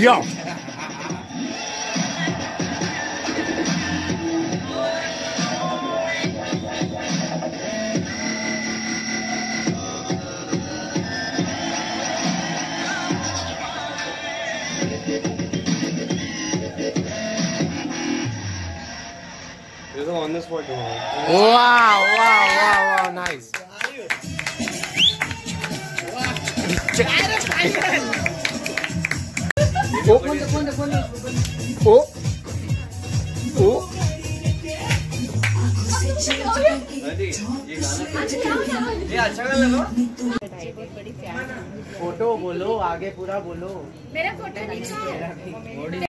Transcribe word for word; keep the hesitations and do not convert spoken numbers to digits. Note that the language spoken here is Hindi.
Yo on the spot. Wow, wow, wow, wow, nice. Oh, oh, oh. ये अच्छा गाना लगा। फोटो बोलो, आगे पूरा बोलो। मेरा फोटो नहीं